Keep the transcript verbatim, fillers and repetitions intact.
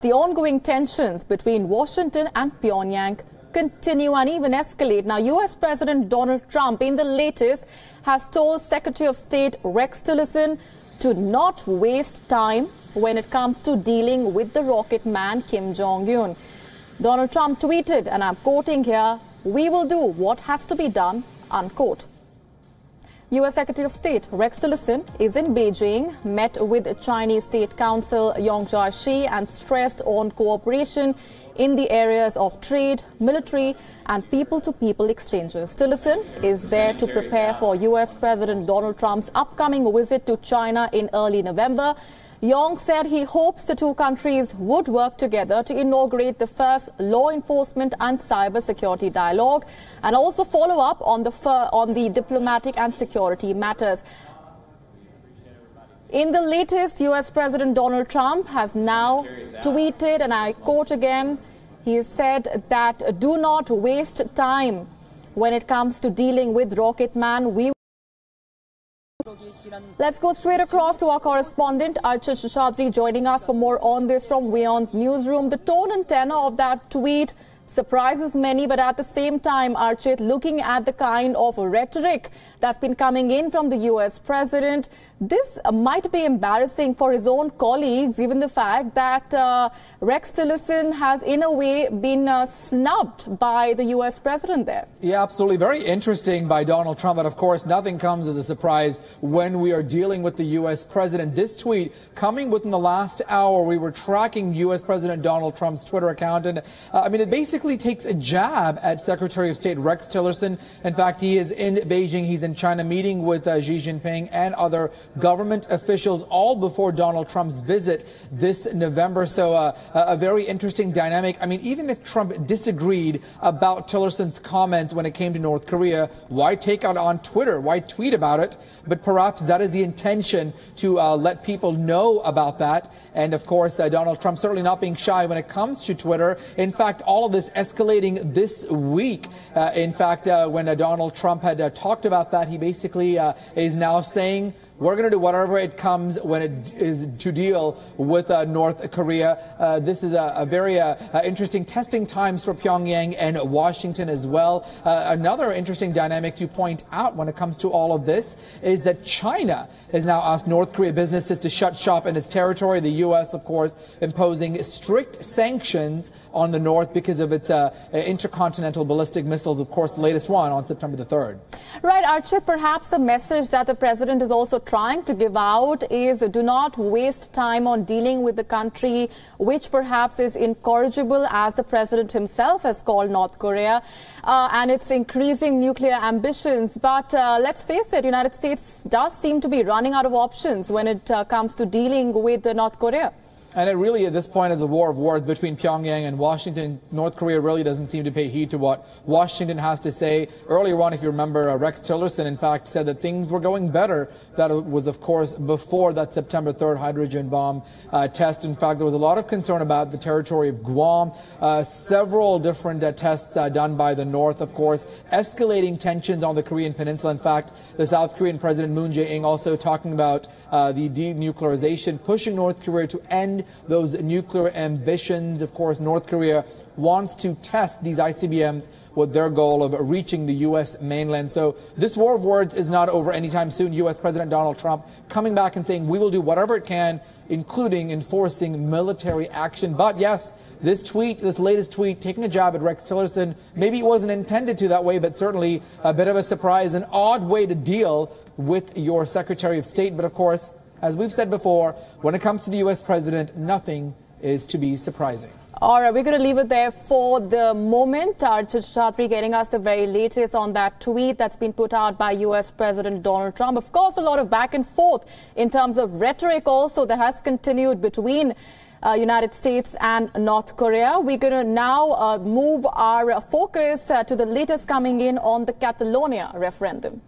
the ongoing tensions between Washington and Pyongyang continue and even escalate. Now, U S President Donald Trump, in the latest, has told Secretary of State Rex Tillerson to not waste time when it comes to dealing with the rocket man Kim Jong-un. Donald Trump tweeted, and I'm quoting here, "We will do what has to be done," unquote. U S Secretary of State Rex Tillerson is in Beijing, met with Chinese State Counsel Yang Jiechi and stressed on cooperation in the areas of trade, military and people-to-people exchanges. Tillerson is there to prepare for U S President Donald Trump's upcoming visit to China in early November. Yang said he hopes the two countries would work together to inaugurate the first law enforcement and cybersecurity dialogue and also follow up on the, on the diplomatic and security matters. In the latest, U S President Donald Trump has now tweeted, and I quote again, he said that do not waste time when it comes to dealing with Rocket Man. We Let's go straight across to our correspondent, Archit Seshadri, joining us for more on this from WION's newsroom. The tone and tenor of that tweet surprises many, but at the same time, Archit, looking at the kind of rhetoric that's been coming in from the U S president, this uh, might be embarrassing for his own colleagues, given the fact that uh, Rex Tillerson has, in a way, been uh, snubbed by the U S president there. Yeah, absolutely. Very interesting by Donald Trump. But of course, nothing comes as a surprise when we are dealing with the U S president. This tweet coming within the last hour, we were tracking U S President Donald Trump's Twitter account. And uh, I mean, it basically Basically takes a jab at Secretary of State Rex Tillerson. In fact, he is in Beijing. He's in China meeting with uh, Xi Jinping and other government officials, all before Donald Trump's visit this November. So uh, a very interesting dynamic. I mean, even if Trump disagreed about Tillerson's comment when it came to North Korea, why take out on Twitter? Why tweet about it? But perhaps that is the intention, to uh, let people know about that. And of course, uh, Donald Trump certainly not being shy when it comes to Twitter. In fact, all of this escalating this week. Uh, in fact, uh, when uh, Donald Trump had uh, talked about that, he basically uh, is now saying, we're going to do whatever it comes when it is to deal with uh, North Korea. Uh, this is a, a very uh, uh, interesting testing times for Pyongyang and Washington as well. Uh, another interesting dynamic to point out when it comes to all of this is that China has now asked North Korea businesses to shut shop in its territory. The U S, of course, imposing strict sanctions on the North because of its uh, intercontinental ballistic missiles, of course, the latest one on September the third. Right, Archit, perhaps the message that the president is also trying to give out is do not waste time on dealing with the country which perhaps is incorrigible, as the president himself has called North Korea, uh, and its increasing nuclear ambitions. But uh, let's face it, United States does seem to be running out of options when it uh, comes to dealing with uh, North Korea. And it really, at this point, is a war of words between Pyongyang and Washington. North Korea really doesn't seem to pay heed to what Washington has to say. Earlier on, if you remember, uh, Rex Tillerson, in fact, said that things were going better. That was, of course, before that September third hydrogen bomb uh, test. In fact, there was a lot of concern about the territory of Guam. Uh, several different uh, tests uh, done by the North, of course, escalating tensions on the Korean Peninsula. In fact, the South Korean President Moon Jae-in also talking about uh, the denuclearization, pushing North Korea to end those nuclear ambitions. Of course, North Korea wants to test these I C B Ms with their goal of reaching the U S mainland. So this war of words is not over anytime soon. U S President Donald Trump coming back and saying we will do whatever it can, including enforcing military action. But yes, this tweet, this latest tweet, taking a jab at Rex Tillerson, maybe it wasn't intended to that way, but certainly a bit of a surprise, an odd way to deal with your Secretary of State. But of course, as we've said before, when it comes to the U S president, nothing is to be surprising. All right, we're going to leave it there for the moment. Archit Seshadri getting us the very latest on that tweet that's been put out by U S President Donald Trump. Of course, a lot of back and forth in terms of rhetoric also that has continued between uh, United States and North Korea. We're going to now uh, move our focus uh, to the latest coming in on the Catalonia referendum.